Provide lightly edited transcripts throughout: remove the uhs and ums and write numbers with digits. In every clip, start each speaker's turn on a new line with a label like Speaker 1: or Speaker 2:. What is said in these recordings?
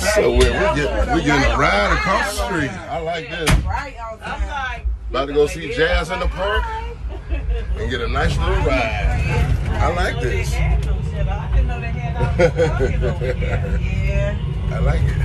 Speaker 1: So we're getting a ride across the street. I like this. About to go see Jazz in the park and get a nice little ride. I like this. I like it.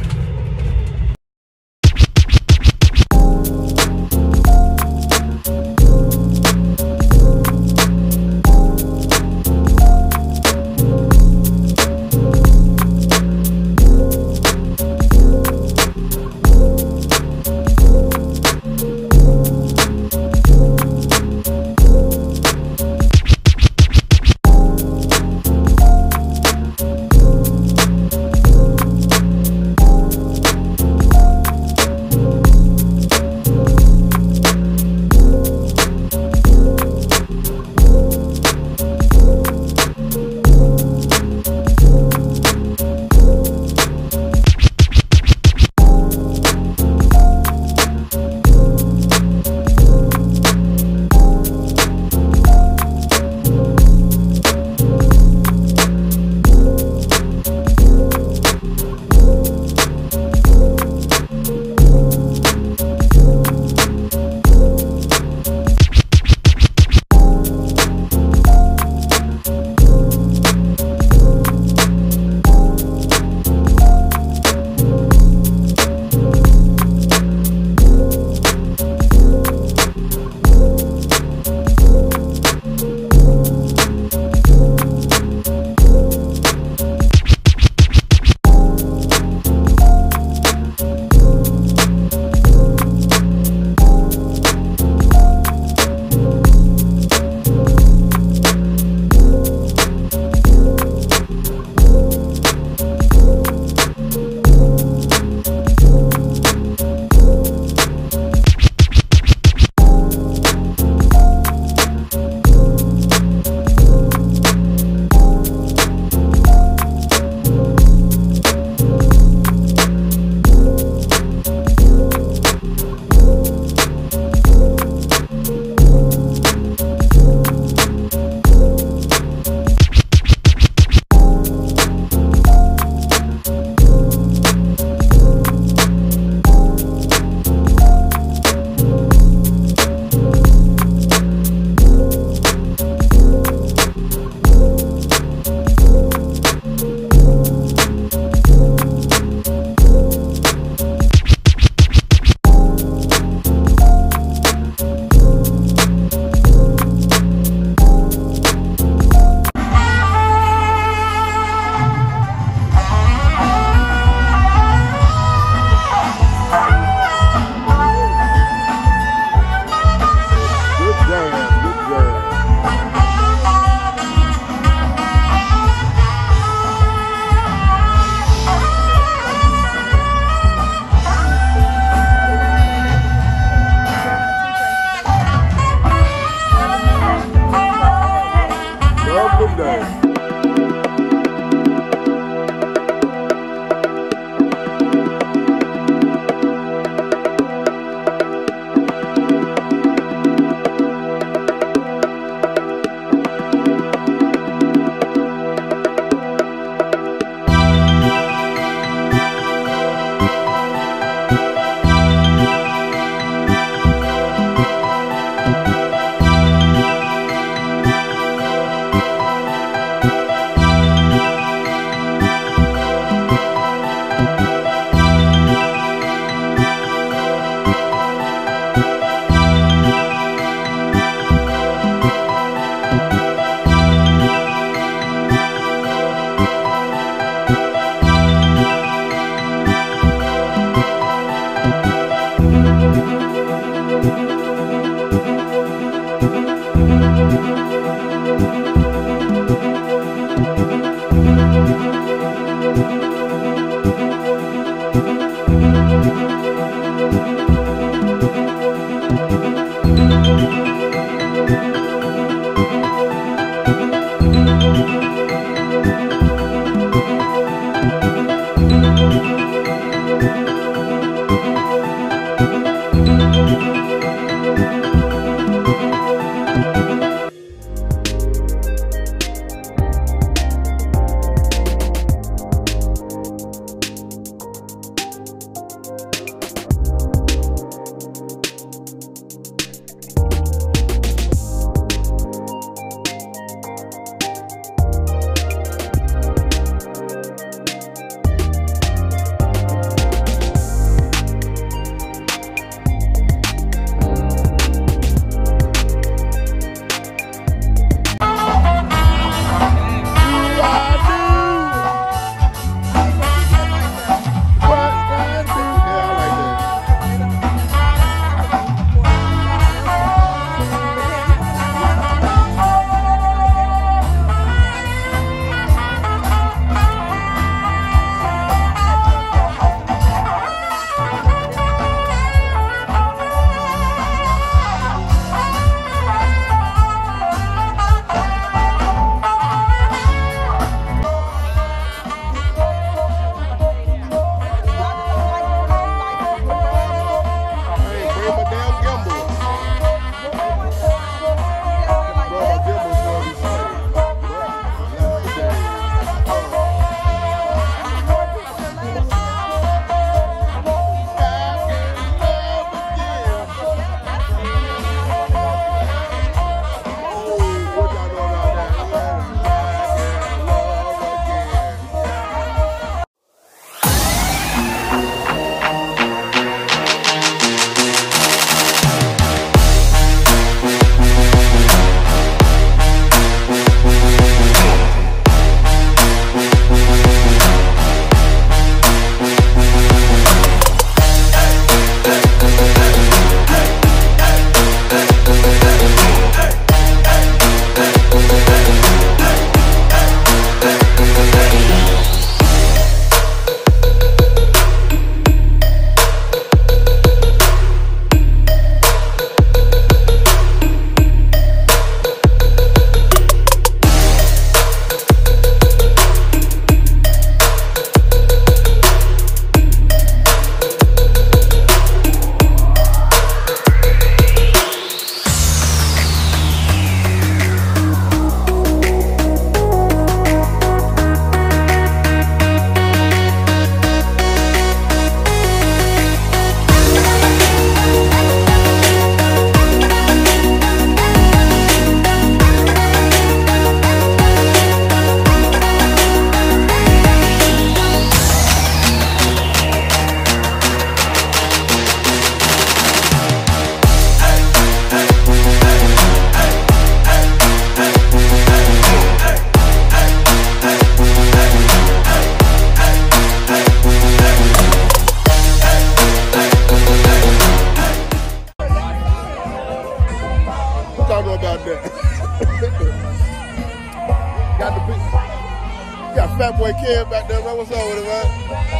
Speaker 1: Ken back there, man. What's up with it, man?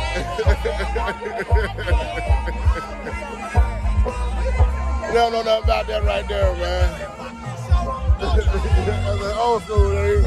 Speaker 1: You don't know nothing about that right there, man. That's an old school, dude.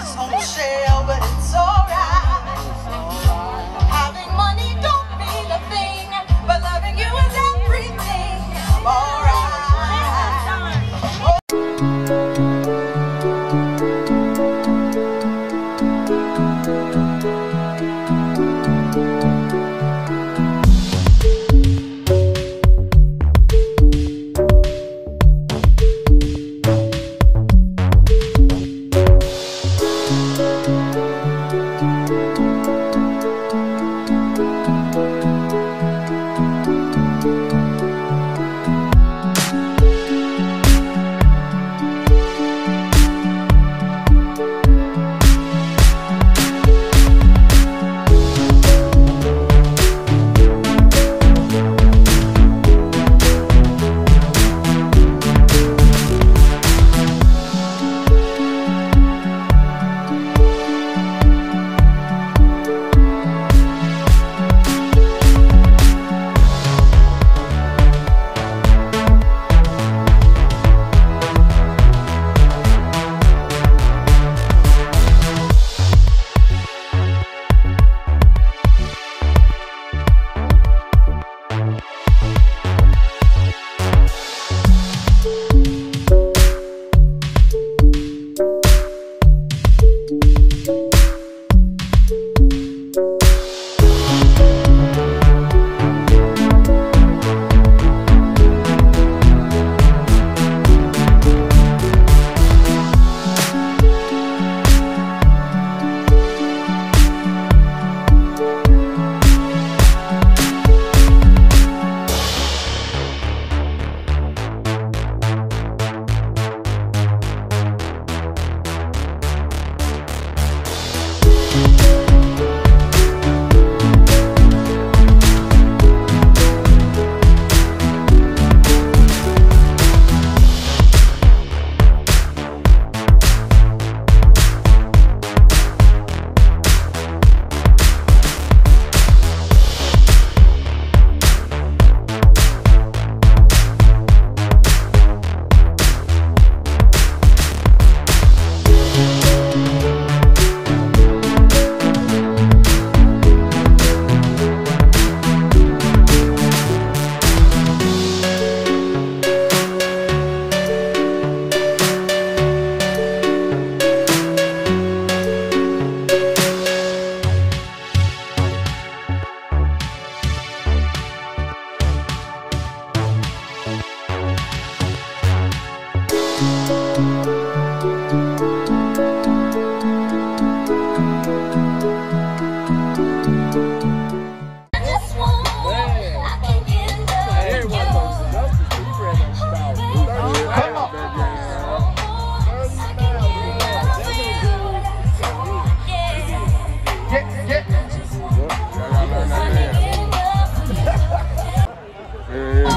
Speaker 2: sale, but it's alright. Having money don't mean a thing.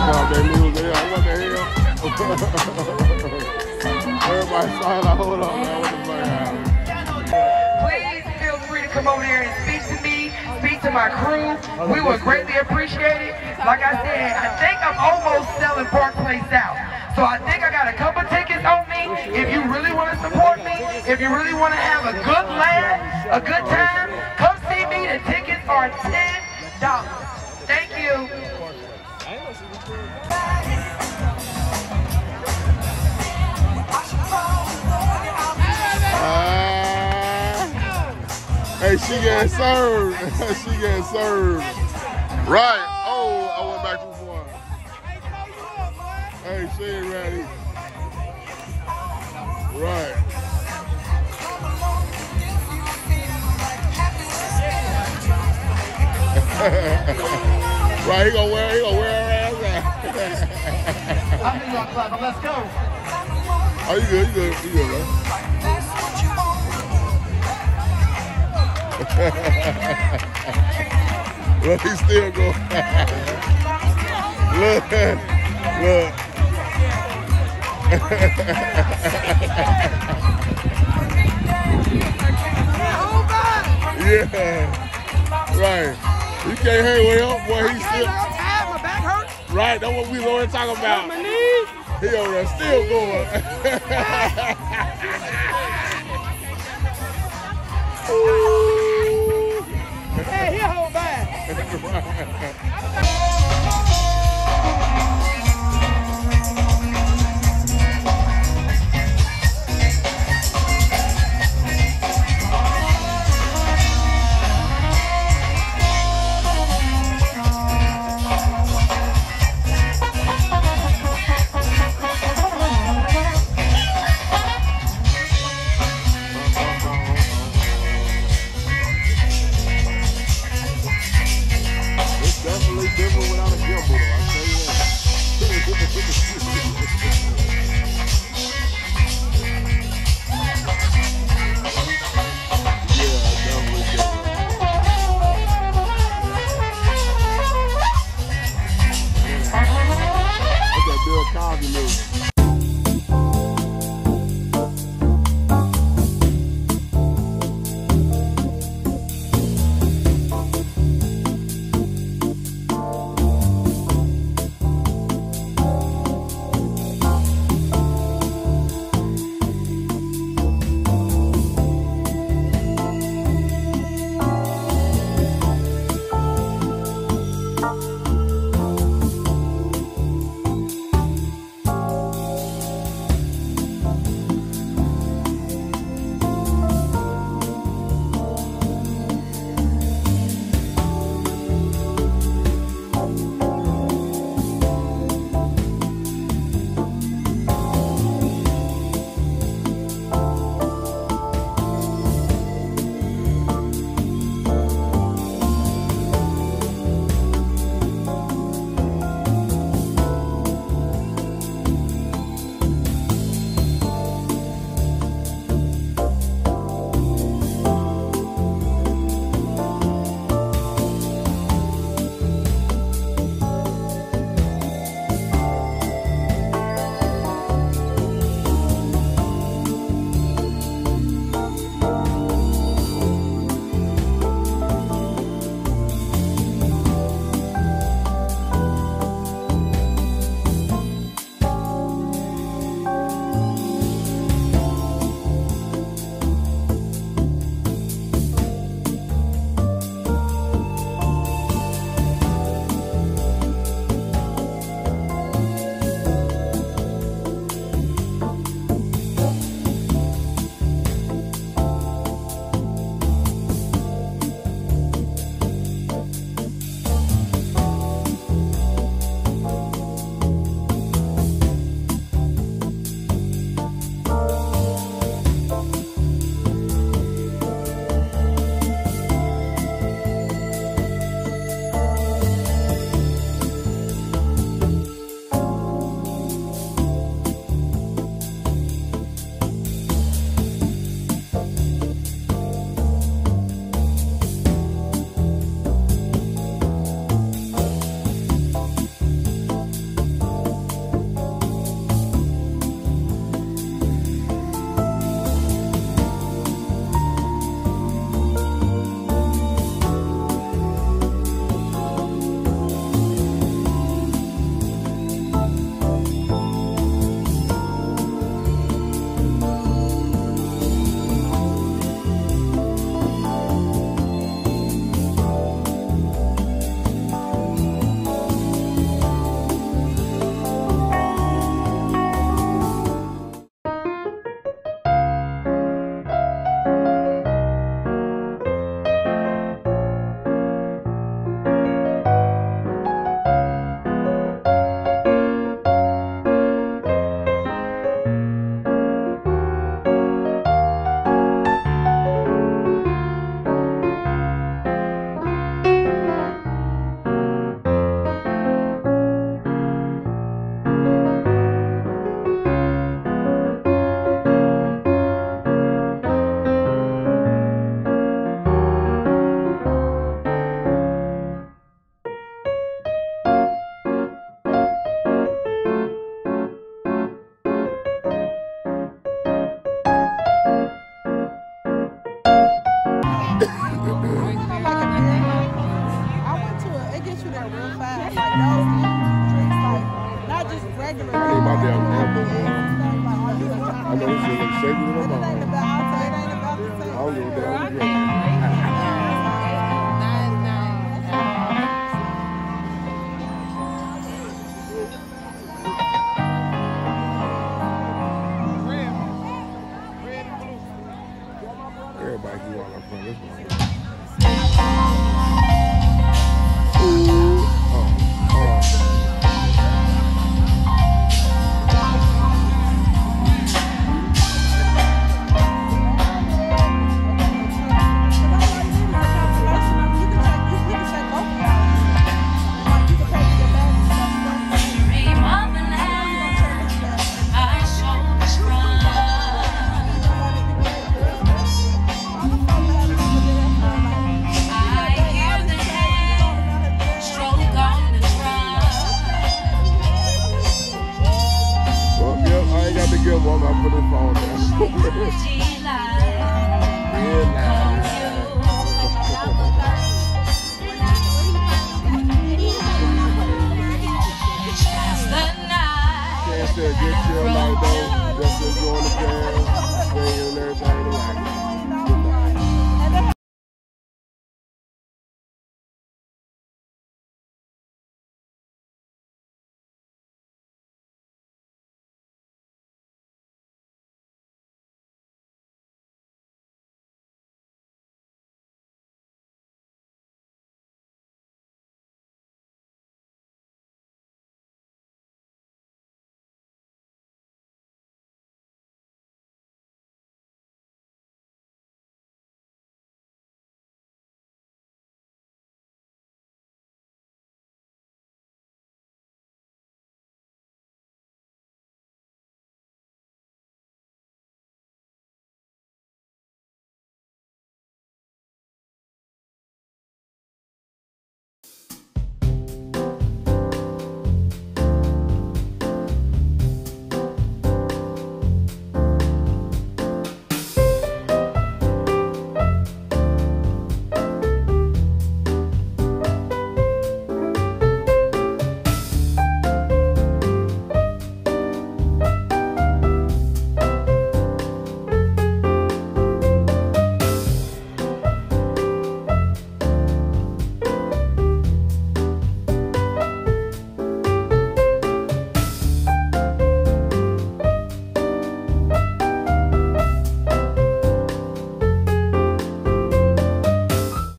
Speaker 1: They lose there. What the hell? Everybody started like, hold on, man. What the fuck happened?
Speaker 2: Please feel free to come over there and speak to me, speak to my crew. We would greatly appreciate it. Like I said, I think I'm almost selling Park Place out. So I think I got a couple tickets on me. If you really want to support me, if you really want to have a good laugh, a good time, come see me. The tickets are $10. Thank you.
Speaker 1: Hey, she getting served. She getting served. Right. Oh, I went back too far. Hey, she ain't ready. Right. Right, he gonna wear her ass out.
Speaker 2: I knew y'all clapping. Let's go.
Speaker 1: Oh, you good, man. Look, he's still going. Look. Yeah. Right. You can't hang with him, boy. He's still.
Speaker 2: My back hurts.
Speaker 1: Right, that's what we was already talking about.
Speaker 2: My knees.
Speaker 1: He over there still going.
Speaker 2: Hey, he'll hold back.
Speaker 1: It's definitely different need my damn elbow. I know this shit looks shaky to my mom. I don't give a damn drink. Everybody can walk up from this one. Give one, I put his phone down. Can't say get chill like those, just enjoy the jam, singing and everything like that.